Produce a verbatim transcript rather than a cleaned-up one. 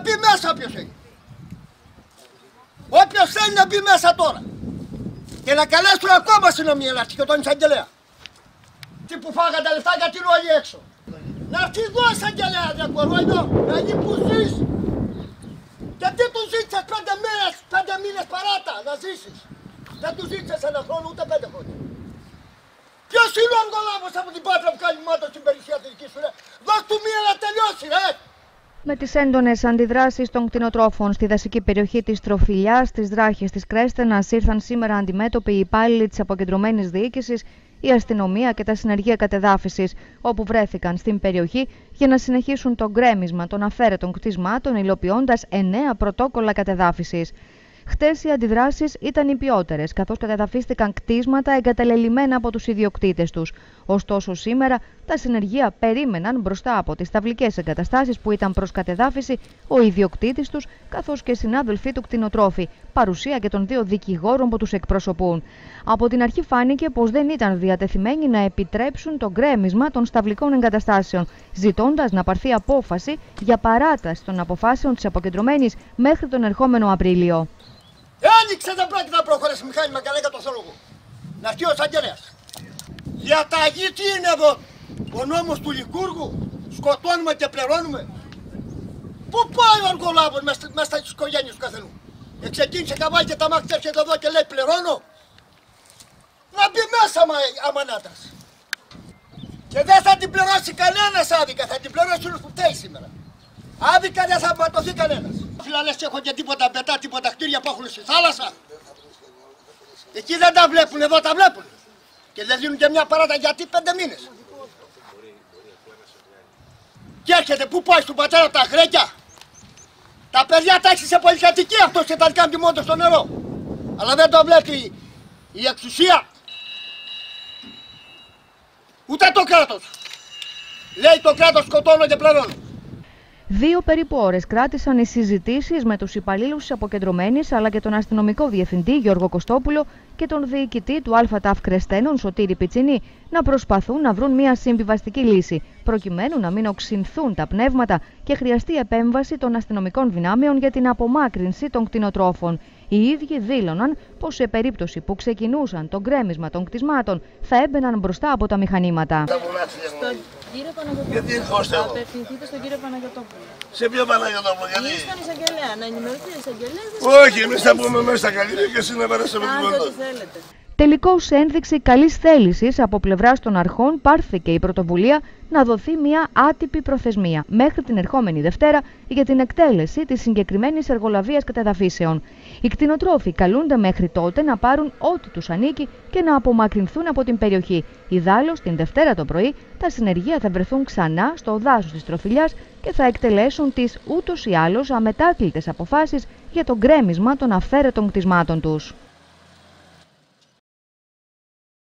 μπει μέσα όποιος έχει. Όποιος θέλει να μπει μέσα τώρα. Και να καλέσουν ακόμα αστυνομία να έρθει και τον εισαγγελέα. Τι που φάγαν τα λεφτά γιατί είναι όλοι έξω. Να έρθει εδώ εισαγγελέα, διακορόιδο, να γίνει που ζεις. Γιατί του ζήτησες πέντε μήνες, πέντε μήνες παράτα να ζήσεις. Δεν του ζήτησες ένα χρόνο ούτε πέντε χρόνια. Ποιος είναι ο αργολάβος από την Πάτρα που κάνει μάτω στην περιουσία της δικής σου, ρε. Δώσ' του μία να τελειώσει, ρε. Με τις έντονες αντιδράσεις των κτηνοτρόφων στη δασική περιοχή της Τροφιλιάς, στις Δράχες της Κρέστενας, ήρθαν σήμερα αντιμέτωποι οι υπάλληλοι της αποκεντρωμένης διοίκησης, η αστυνομία και τα συνεργεία κατεδάφισης, όπου βρέθηκαν στην περιοχή για να συνεχίσουν το γκρέμισμα των αφαίρετων κτισμάτων, υλοποιώντας εννέα πρωτόκολλα κατεδάφισης. Χτες οι αντιδράσεις ήταν υπιότερες, καθώς κατεδαφίστηκαν κτίσματα εγκαταλελειμμένα από τους ιδιοκτήτες τους. Ωστόσο, σήμερα τα συνεργεία περίμεναν μπροστά από τις ταυλικές εγκαταστάσεις που ήταν προς κατεδάφιση ο ιδιοκτήτης τους, καθώς και συνάδελφοί του κτηνοτρόφοι, παρουσία και των δύο δικηγόρων που τους εκπροσωπούν. Από την αρχή φάνηκε πως δεν ήταν διατεθειμένοι να επιτρέψουν το γκρέμισμα των σταυλικών εγκαταστάσεων, ζητώντας να πάρθει απόφαση για παράταση των αποφάσεων της αποκεντρωμένης μέχρι τον ερχόμενο Απρίλιο. Άνοιξε, δεν πρόκειται να προχωρήσει μηχάνημα καλά για το θέλω εγώ. Να έρθει ο εισαγγελέας. Διαταγή τι είναι εδώ, ο νόμος του Λικούργου, σκοτώνουμε και πληρώνουμε. Πού πάει ο αργολάβος μέσα στις οικογένειες του καθενού. Εξεκίνησε καβάει και τα μάτια έρχεται εδώ και λέει πληρώνω. Να μπει μέσα αμανάτας. Και δεν θα την πληρώσει κανένας άδικα, θα την πληρώσει όλους που φταίει σήμερα. Άδικα δεν θα ματωθεί κανένας. Φιλαλές έχω και τίποτα πετά, τίποτα κτίρια που έχουν στη θάλασσα. Εκεί δεν τα βλέπουν, εδώ τα βλέπουν. Και δεν δίνουν και μια παράτα γιατί πέντε μήνες. Και έρχεται, πού πάει στον πατέρα τα γρέκια. Τα παιδιά τα έχει σε πολυκατοικία αυτός και τα κάνει μόνο στο νερό. Αλλά δεν το βλέπει η εξουσία. Ούτε το κράτος. Λέει το κράτος σκοτώνω και πληρώνω. Δύο περίπου ώρες κράτησαν οι συζητήσεις με τους υπαλλήλους της αποκεντρωμένης αλλά και τον αστυνομικό διευθυντή Γιώργο Κωστόπουλο και τον διοικητή του ΑΤΑΦ Κρεστένων Σωτήρη Πιτσινή να προσπαθούν να βρουν μια συμβιβαστική λύση, προκειμένου να μην οξυνθούν τα πνεύματα και χρειαστεί επέμβαση των αστυνομικών δυνάμεων για την απομάκρυνση των κτηνοτρόφων. Οι ίδιοι δήλωναν πως σε περίπτωση που ξεκινούσαν το γκρέμισμα των κτισμάτων θα έμπαιναν μπροστά από τα μηχανήματα. Στον κύριο Παναγιωτόπουλο. Γιατί θα απευθυνθείτε στον κύριο Παναγιωτόπουλο. Σε ποιο Παναγιωτόπουλο, γιατί. Ή στον εισαγγελέα, να ενημερωθεί ο εισαγγελέας. Όχι, εμείς θα πούμε μέσα στα καλύτερα και εσύ να περάσουμε την Κάντε ό,τι θέλετε. Τελικώς, σε ένδειξη καλής θέλησης από πλευράς των αρχών, πάρθηκε η πρωτοβουλία να δοθεί μια άτυπη προθεσμία μέχρι την ερχόμενη Δευτέρα για την εκτέλεση της συγκεκριμένης εργολαβίας κατεδαφίσεων. Οι κτηνοτρόφοι καλούνται μέχρι τότε να πάρουν ό,τι τους ανήκει και να απομακρυνθούν από την περιοχή. Ιδάλλως, την Δευτέρα το πρωί, τα συνεργεία θα βρεθούν ξανά στο δάσος της Τροφιλιάς και θα εκτελέσουν τις ούτως ή άλλως αμετάκλητες αποφάσεις για το γκρέμισμα των αφαίρετων κτισμάτων τους.